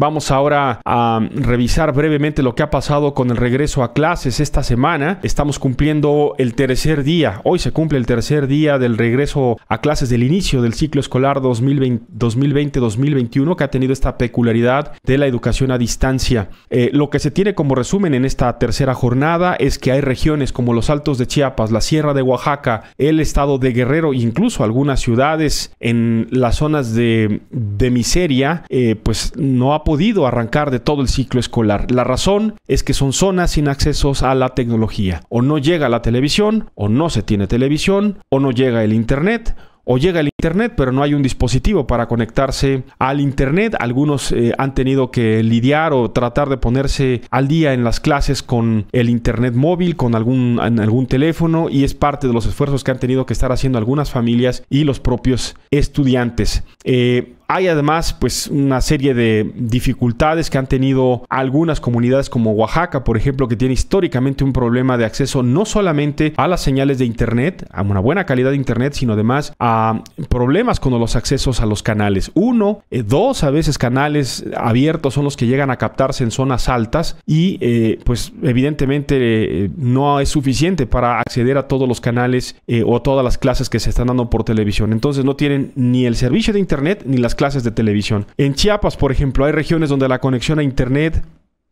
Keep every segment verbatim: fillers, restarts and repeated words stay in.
Vamos ahora a revisar brevemente lo que ha pasado con el regreso a clases esta semana. Estamos cumpliendo el tercer día. Hoy se cumple el tercer día del regreso a clases del inicio del ciclo escolar dos mil veinte dos mil veintiuno, que ha tenido esta peculiaridad de la educación a distancia. Eh, lo que se tiene como resumen en esta tercera jornada es que hay regiones como los Altos de Chiapas, la Sierra de Oaxaca, el estado de Guerrero e incluso algunas ciudades en las zonas de, de miseria, eh, pues no ha podido arrancar de todo el ciclo escolar. La razón es que son zonas sin accesos a la tecnología. O no llega la televisión, o no se tiene televisión, o no llega el internet, o llega el internet pero no hay un dispositivo para conectarse al internet. Algunos eh, han tenido que lidiar o tratar de ponerse al día en las clases con el internet móvil, con algún, en algún teléfono, y es parte de los esfuerzos que han tenido que estar haciendo algunas familias y los propios estudiantes. Eh, Hay además pues una serie de dificultades que han tenido algunas comunidades como Oaxaca, por ejemplo, que tiene históricamente un problema de acceso no solamente a las señales de internet, a una buena calidad de internet, sino además a problemas con los accesos a los canales. Uno, eh, dos a veces canales abiertos son los que llegan a captarse en zonas altas y eh, pues evidentemente eh, no es suficiente para acceder a todos los canales eh, o todas las clases que se están dando por televisión. Entonces no tienen ni el servicio de internet ni las clases de televisión. En Chiapas, por ejemplo, hay regiones donde la conexión a internet,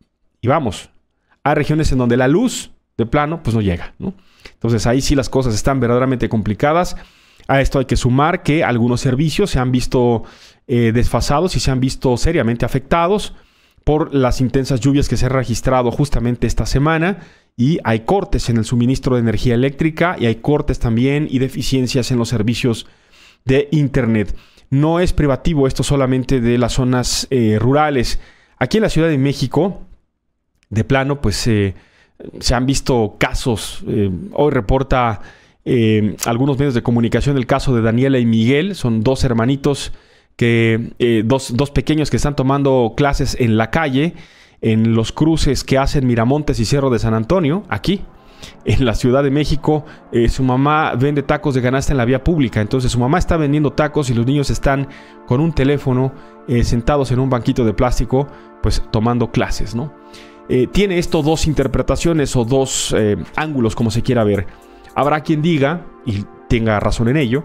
y vamos, hay regiones en donde la luz de plano pues no llega, ¿no? Entonces ahí sí las cosas están verdaderamente complicadas. A esto hay que sumar que algunos servicios se han visto eh, desfasados y se han visto seriamente afectados por las intensas lluvias que se han registrado justamente esta semana, y hay cortes en el suministro de energía eléctrica y hay cortes también y deficiencias en los servicios de internet. No es privativo esto solamente de las zonas eh, rurales. Aquí en la Ciudad de México, de plano, pues eh, se han visto casos. Eh, hoy reporta eh, algunos medios de comunicación el caso de Daniela y Miguel. Son dos hermanitos, que eh, dos, dos pequeños que están tomando clases en la calle, en los cruces que hacen Miramontes y Cerro de San Antonio, aquí en la Ciudad de México. Eh, su mamá vende tacos de canasta en la vía pública. Entonces su mamá está vendiendo tacos y los niños están con un teléfono eh, sentados en un banquito de plástico, pues tomando clases, ¿no? Eh, tiene esto dos interpretaciones o dos eh, ángulos, como se quiera ver. Habrá quien diga, y tenga razón en ello,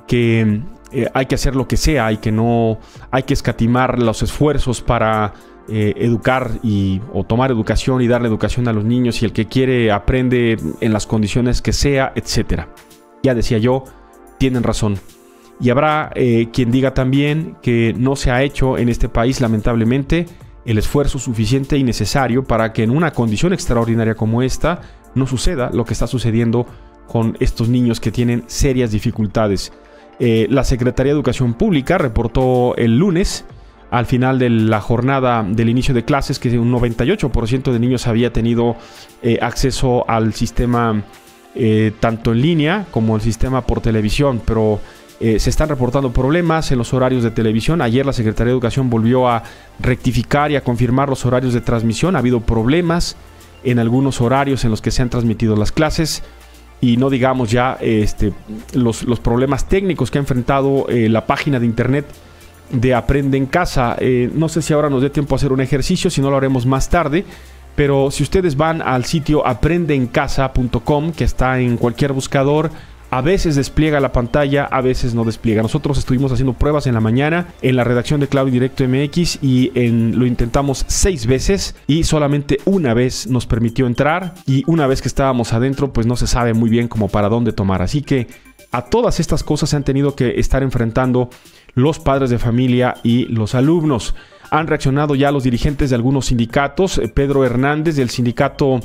que eh, hay que hacer lo que sea y que no hay que escatimar los esfuerzos para Eh, educar y, o tomar educación y darle educación a los niños, y el que quiere aprende en las condiciones que sea, etcétera. Ya decía yo, tienen razón. Y habrá eh, quien diga también que no se ha hecho en este país, lamentablemente, el esfuerzo suficiente y necesario para que en una condición extraordinaria como esta no suceda lo que está sucediendo con estos niños que tienen serias dificultades. Eh, la Secretaría de Educación Pública reportó el lunes, al final de la jornada del inicio de clases, que un noventa y ocho por ciento de niños había tenido eh, acceso al sistema eh, tanto en línea como el sistema por televisión, pero eh, se están reportando problemas en los horarios de televisión. Ayer la Secretaría de Educación volvió a rectificar y a confirmar los horarios de transmisión. Ha habido problemas en algunos horarios en los que se han transmitido las clases, y no digamos ya este, los, los problemas técnicos que ha enfrentado eh, la página de internet de Aprende en Casa. Eh, no sé si ahora nos dé tiempo a hacer un ejercicio, si no lo haremos más tarde, pero si ustedes van al sitio aprende en casa punto com, que está en cualquier buscador, a veces despliega la pantalla, a veces no despliega. Nosotros estuvimos haciendo pruebas en la mañana en la redacción de Claro y Directo M X y en, lo intentamos seis veces y solamente una vez nos permitió entrar, y una vez que estábamos adentro pues no se sabe muy bien cómo para dónde tomar. Así que a todas estas cosas se han tenido que estar enfrentando los padres de familia y los alumnos. Han reaccionado ya los dirigentes de algunos sindicatos. Pedro Hernández, del sindicato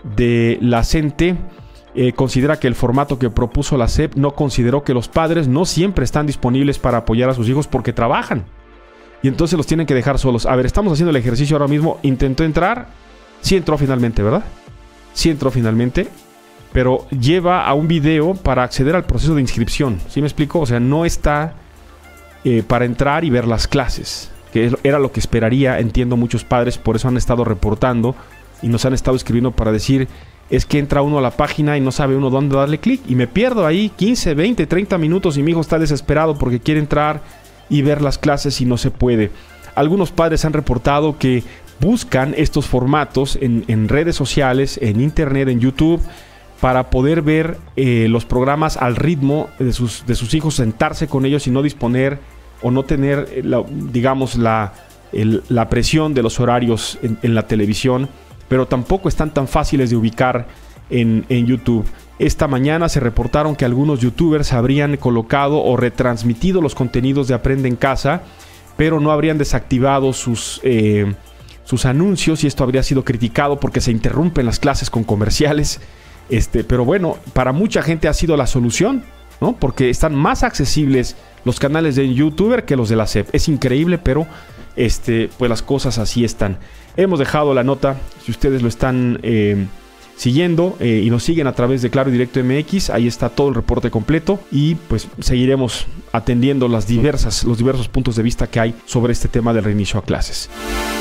de la CENTE, eh, considera que el formato que propuso la S E P no consideró que los padres no siempre están disponibles para apoyar a sus hijos porque trabajan, y entonces los tienen que dejar solos. A ver, estamos haciendo el ejercicio ahora mismo. Intentó entrar, sí entró finalmente, ¿verdad? Sí entró finalmente, pero lleva a un video para acceder al proceso de inscripción. ¿Sí me explico? O sea, no está eh, para entrar y ver las clases, que era lo que esperaría. Entiendo, muchos padres por eso han estado reportando y nos han estado escribiendo para decir: es que entra uno a la página y no sabe uno dónde darle clic, y me pierdo ahí quince, veinte, treinta minutos y mi hijo está desesperado porque quiere entrar y ver las clases y no se puede. algunos padres han reportado que buscan estos formatos en, en redes sociales, en internet, en YouTube, para poder ver eh, los programas al ritmo de sus, de sus hijos, sentarse con ellos y no disponer o no tener, la, digamos, la, el, la presión de los horarios en, en la televisión, pero tampoco están tan fáciles de ubicar en, en YouTube. Esta mañana se reportaron que algunos youtubers habrían colocado o retransmitido los contenidos de Aprende en Casa, pero no habrían desactivado sus... Eh, sus anuncios, y esto habría sido criticado porque se interrumpen las clases con comerciales. Este, pero bueno, para mucha gente ha sido la solución, ¿no? Porque están más accesibles los canales de YouTuber que los de la S E P. Es increíble, pero este, pues las cosas así están. Hemos dejado la nota, si ustedes lo están eh, siguiendo eh, y nos siguen a través de Claro y Directo M X, ahí está todo el reporte completo y pues seguiremos atendiendo las diversas, los diversos puntos de vista que hay sobre este tema del reinicio a clases.